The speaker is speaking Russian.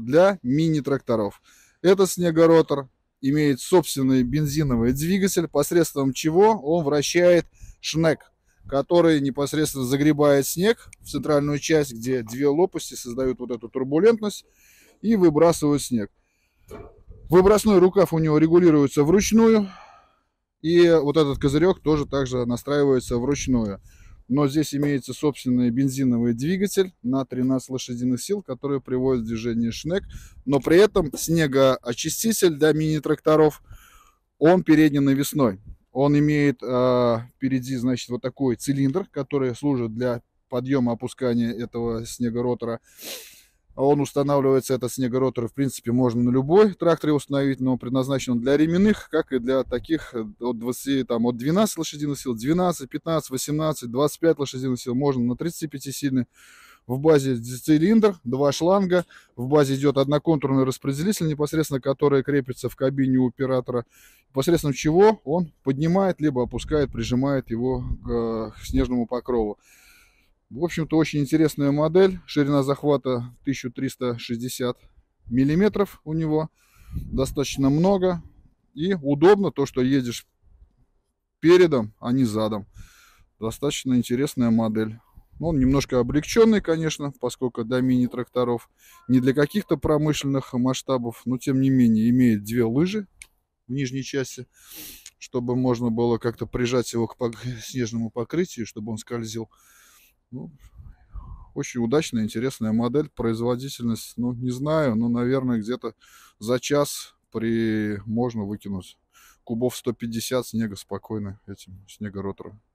для мини-тракторов. Этот снегоротор имеет собственный бензиновый двигатель, посредством чего он вращает шнек, который непосредственно загребает снег в центральную часть, где две лопасти создают вот эту турбулентность и выбрасывают снег. Выбросной рукав у него регулируется вручную, и вот этот козырек тоже также настраивается вручную. Но здесь имеется собственный бензиновый двигатель на 13 лошадиных сил, который приводит в движение шнек. Но при этом снегоочиститель для мини-тракторов, он передне-навесной. Он имеет впереди, значит, вот такой цилиндр, который служит для подъема-опускания этого снегоротора. Он устанавливается, этот снегоротор, в принципе, можно на любой тракторе установить, но предназначен он для ременных, как и для таких от 20, там, от 12 лошадиных сил, 12, 15, 18, 25 лошадиных сил, можно на 35 сильный. В базе цилиндр, два шланга, в базе идет одноконтурный распределитель, непосредственно который крепится в кабине у оператора, посредством чего он поднимает, либо опускает, прижимает его к снежному покрову. В общем-то, очень интересная модель. Ширина захвата 1360 миллиметров у него. Достаточно много. И удобно то, что едешь передом, а не задом. Достаточно интересная модель. Он немножко облегченный, конечно, поскольку для мини-тракторов. Не для каких-то промышленных масштабов, но тем не менее имеет две лыжи в нижней части, чтобы можно было как-то прижать его к снежному покрытию, чтобы он скользил. Ну, очень удачная, интересная модель. Производительность, ну, не знаю, но, наверное, где-то за час можно выкинуть кубов 150 снега спокойно этим снегоротором.